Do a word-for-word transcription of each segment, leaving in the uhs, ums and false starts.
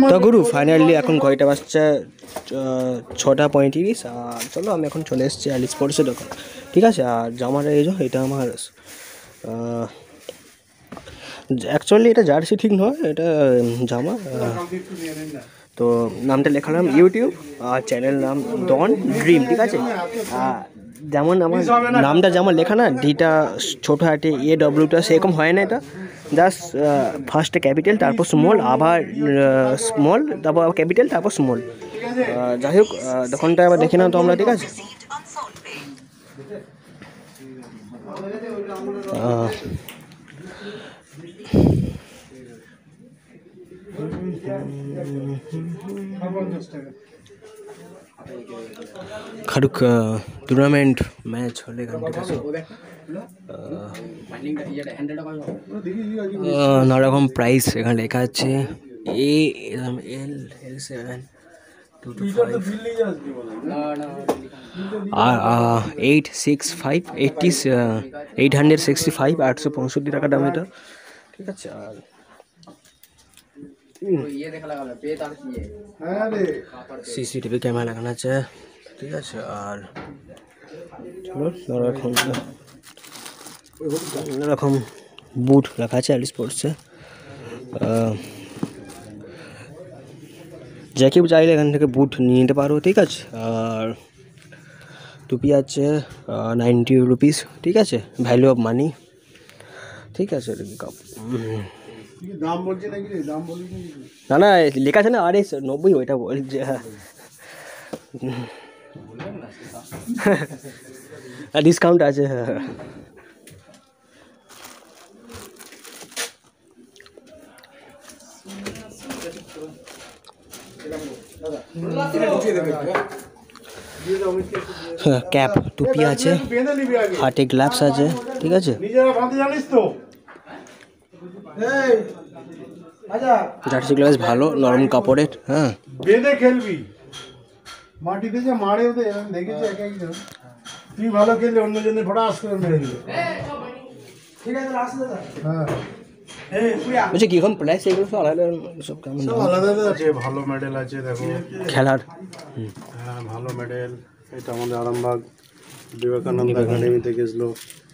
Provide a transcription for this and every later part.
তো গুরু ফাইনালি এখন কয়টা বাজছে ছটা পঁয়ত্রিশ আর চলো আমি এখন চলে এসেছি অ্যালি স্পোর্টসের দোকান ঠিক আছে। আর জামার এই যে এটা আমার অ্যাকচুয়ালি এটা জার্সি ঠিক নয়, এটা জামা। তো নামটা লেখালাম ইউটিউব আর চ্যানেল নাম ডন ড্রিম ঠিক আছে। যেমন আমার নামটা যেমন লেখা না ডিটা ছোটো হাটে এ ডব্লিউটা সেরকম হয় না, এটা জাস্ট ফার্স্টে ক্যাপিটাল তারপর স্মল আবার স্মল তারপর ক্যাপিটাল তারপর স্মল। যাই হোক দোকানটা আবার দেখে নাও তো আমরা ঠিক আছে। খারুক টুর্নামেন্ট ম্যাচ হলে নানা রকম প্রাইস এখানে লেখা আছে। A L L seven two two five আর eight six five eighty eight hundred sixty five আটশো পঁয়ষট্টি টাকা দাম এটা ঠিক আছে। আর সিসিটিভি ক্যামেরা লাগানো আছে ঠিক আছে। আর এরকম বুট রাখা আছে অ্যালি স্পোর্টসে, যে কেউ চাইলে এখান থেকে বুট নিয়ে নিতে পারো ঠিক আছে। আর টুপি আছে নাইনটি রুপিস ঠিক আছে, ভ্যালু অফ মানি ঠিক আছে। না না লেখা আছে না আরে নব্বই ওইটা বলছে ডিসকাউন্ট আছে। ক্যাপ টুপি আছে, হাতে গ্লাভস আছে ঠিক আছে। জার্সি গ্লাভস ভালো নরম কাপড়ের। হ্যাঁ বেঁধে খেলবি মাটিতে যে মারে ওদের দেখেছি এক একজন, তুই ভালো খেললে অন্যজনে ফটাস করে মেরে দিল ঠিক আছে। আসলে হ্যাঁ বলছি কি রকম প্রাইস এগুলো সব আলাদা সব কেমন আলাদা আছে। ভালো মেডেল আছে দেখো খেলার, হ্যাঁ ভালো মেডেল। এটা আমাদের আরামবাগ বিবেকানন্দ একাডেমি থেকে এসলো,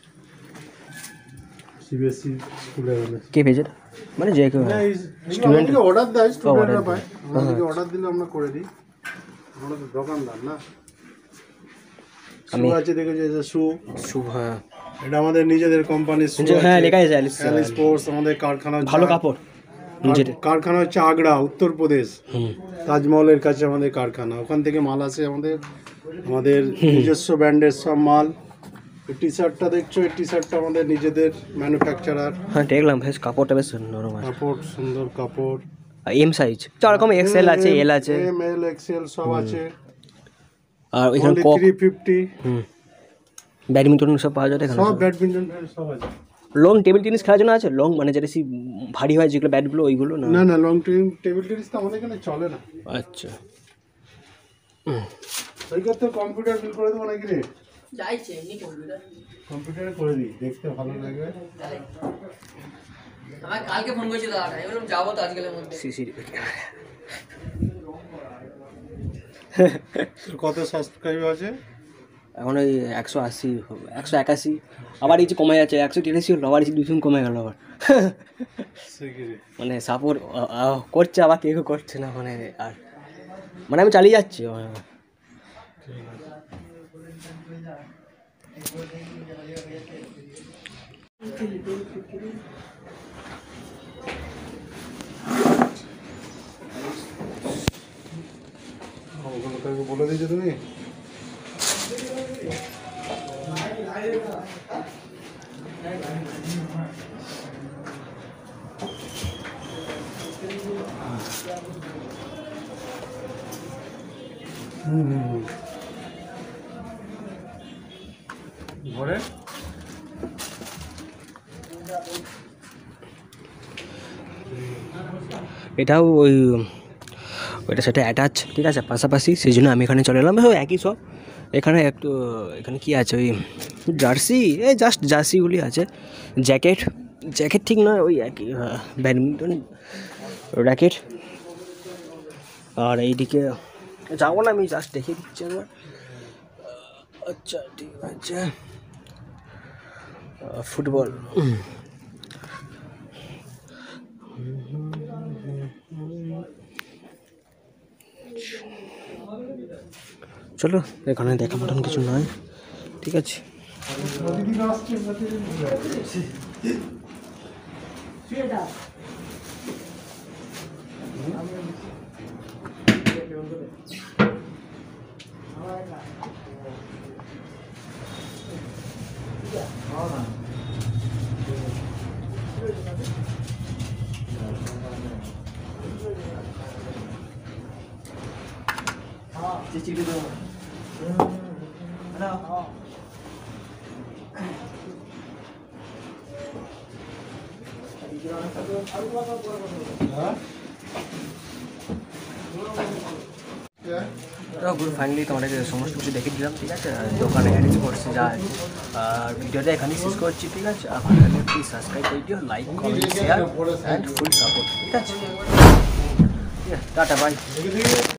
সিবিএসসি স্কুলে কে পেয়েছে মানে যে কেউ স্টুডেন্ট অর্ডার দেয়, স্টুডেন্টরা পায়, আমাদেরকে অর্ডার দিলে আমরা করে দিই, আমরা তো দোকানদার না। আমি আছে দেখেছি যে শু শু হ্যাঁ এটা আমাদের নিজেদের কোম্পানির শু, হ্যাঁ লেখা আছে অ্যালি স্পোর্টস। আমাদের কারখানা ভালো কাপড়, নিজের কারখানা হচ্ছে আগ্রা উত্তরপ্রদেশ, তাজমহলের কাছে আমাদের কারখানা, ওখান থেকে মাল আসে আমাদের, আমাদের নিজস্ব ব্র্যান্ডের সব মাল। টি শার্টটা দেখছো, এই টি শার্টটা আমাদের নিজেদের ম্যানুফ্যাকচারার। হ্যাঁ দেখলাম বেশ কাপড়টা বেশ সুন্দর, কাপড় সুন্দর কাপড়। এম সাইজ চার রকম এক্সেল আছে, এল আছে, এম এল এক্সেল সব আছে। আর এখানে থ্রি ফিফটি হুম ব্যাডমিন্টন সব পাওয়া যায় এখানে, সব ব্যাডমিন্টন সব আছে। লং টেবিল টেনিস খেলার জন্য আছে, লং মানে যেটা সি ভারী হয় যেগুলো ব্যাটগুলো ওইগুলো না না না লং টেবিল টেনিস তো আমাদের এখানে চলে না। আচ্ছা ওই করতে কম্পিউটার বিল করে দেবো নাকি রে? যাইছে এমনি কম্পিউটার কম্পিউটারে করে দিই, দেখতে ভালো লাগবে। আমার কালকে ফোন করেছিল দাদা, আমি বললাম যাবো তো আজকালের মধ্যে। সিসিটিভি কত সাবস্ক্রাইবার আছে এখন? ওই একশো আশি একশো একাশি, আবার এই যে কমে যাচ্ছে, একশো তিরাশি হলো আবার এই দুশো কমে গেল আবার। মানে সাপোর্ট করছে আবার কেউ করছে না, মানে আর মানে আমি চালিয়ে যাচ্ছি। বলে দিয়েছো তুমি? হুম ঘরে এটাও ওই ওইটার সাথে অ্যাটাচ ঠিক আছে পাশাপাশি, সেই জন্য আমি এখানে চলে এলাম। একই সব এখানে একটু এখানে কি আছে ওই জার্সি, এই জাস্ট জার্সিগুলি আছে, জ্যাকেট জ্যাকেট ঠিক নয় ওই একই ব্যাডমিন্টন র্যাকেট আর এইদিকে যাবো না, আমি জাস্ট দেখে দিচ্ছি একবার। আচ্ছা ঠিক আছে, ফুটবল। চলো, এখানে দেখা মতন কিছু নয়, ঠিক আছে। গুড, ফাইনালি তোমাদেরকে সমস্ত কিছু দেখে দিলাম, ঠিক আছে। দোকানে অ্যারেঞ্জ করছে যা আছে, আর ভিডিওটা এখানেই শেষ করছি, ঠিক আছে। আর ভালো লাগলে প্লিজ সাবস্ক্রাইব করে দিও, like comment share and full support, ঠিক আছে। Tata, by.